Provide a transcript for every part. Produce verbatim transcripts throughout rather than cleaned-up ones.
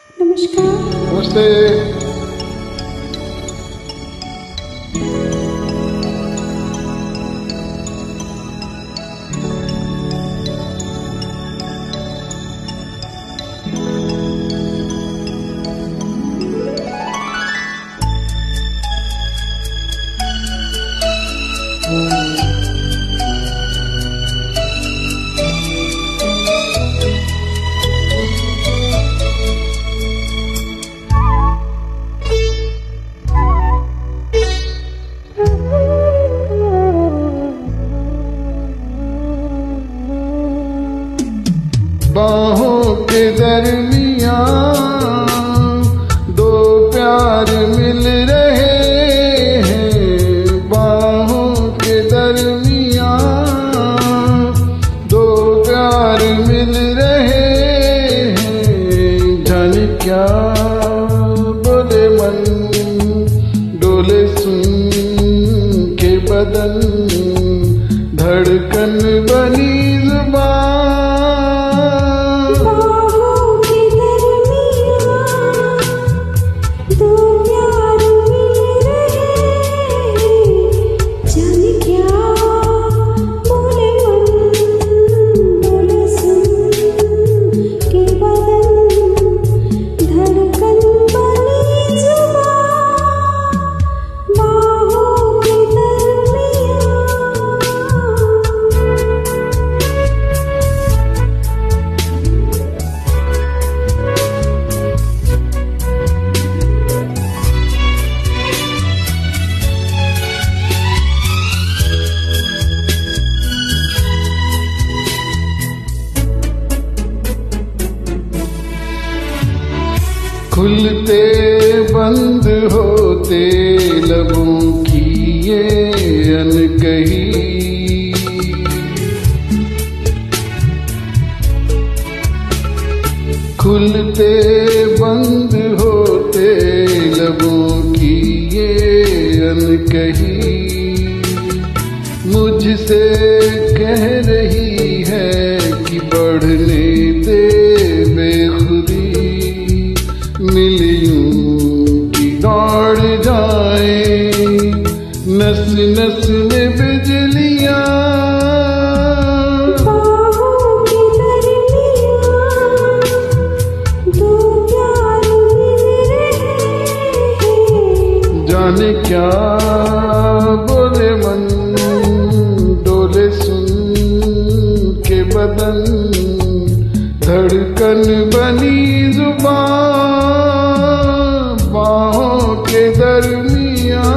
नमस्कार। नमस्ते। बाहों के दरमियां दो प्यार मिल रहे हैं। बाहों के दरमियां दो प्यार मिल रहे हैं। जाने क्या बोले मन, डोले सुन के बदन, धड़कन बनी जुबान। खुलते बंद होते लबों की ये अनकही, खुलते बंद होते लबों की ये अनकही, मुझसे कह रही है कि बढ़ने दे बेखुदी। मिलियों की दौड़ जाए, नस नस में बिजलियां। बाहों के दरमियां दो प्यार मिल रहे हैं। जाने क्या बोले मन, डोले सुन के बदन, धड़कन बनी जुबान। बाहों के दरमियां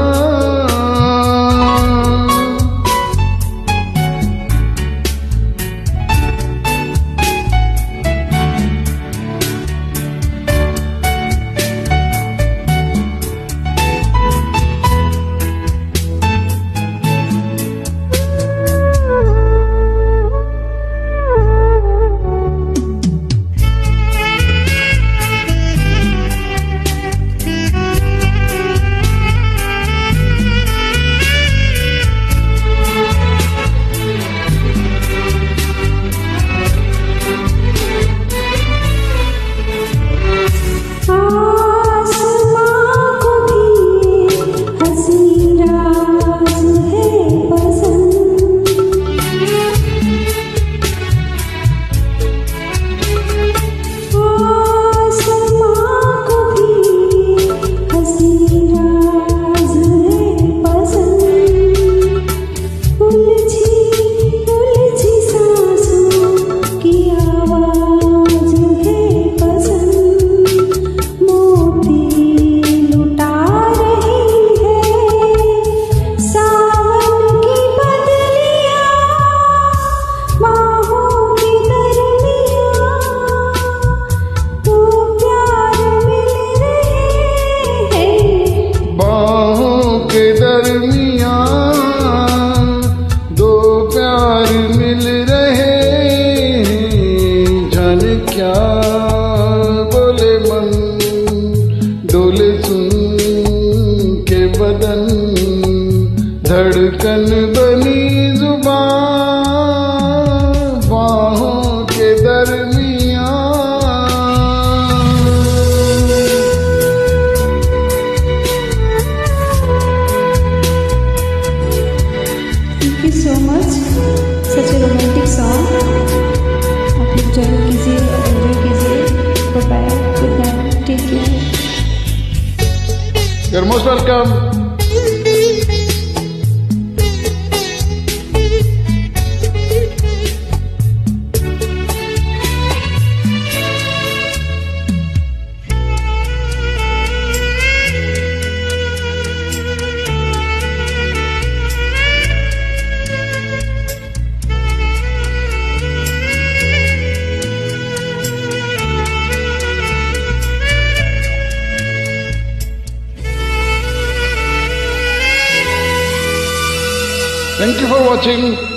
You're most welcome. Thank you for watching.